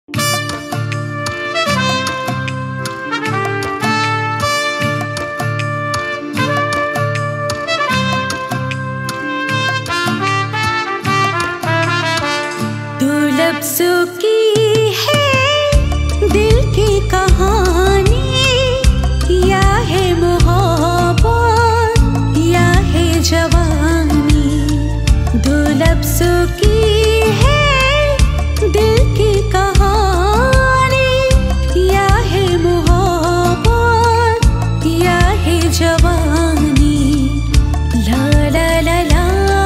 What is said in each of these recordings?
लफ्ज़ों की है दिल की कहानी, या है मोहब्बत या है जवानी। दो लफ्ज़ों की है दिल की कहानी, या है मोहब्बत या है जवानी। ला ला ला ला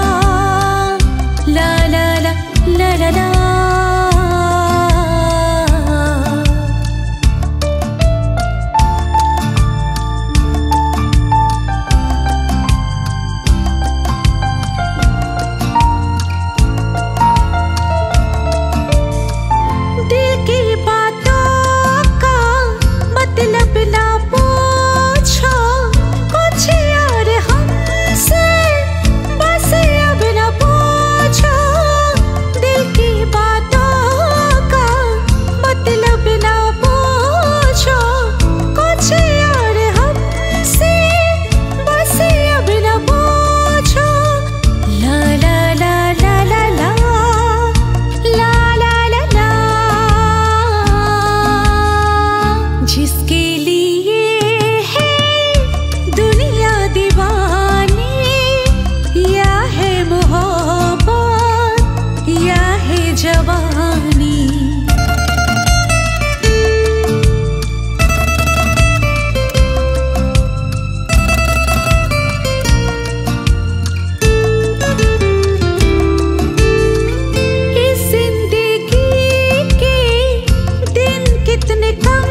ला ला ला ला ला ला। जिसके लिए है दुनिया दीवानी, या है मोहब्बत या है जवानी। इस जिंदगी के दिन कितने कम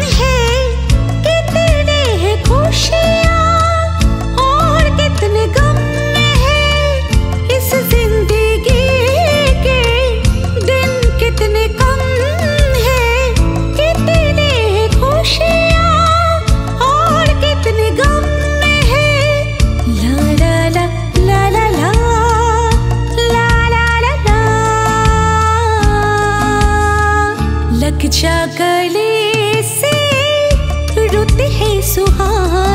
और कितने गम में है। इस जिंदगी के दिन कितने कम है, कितने खुशियाँ और कितने गम में है। ला ला ला ला ला ला ला ला ला ला। लग जा गले से रुत है सुहाना,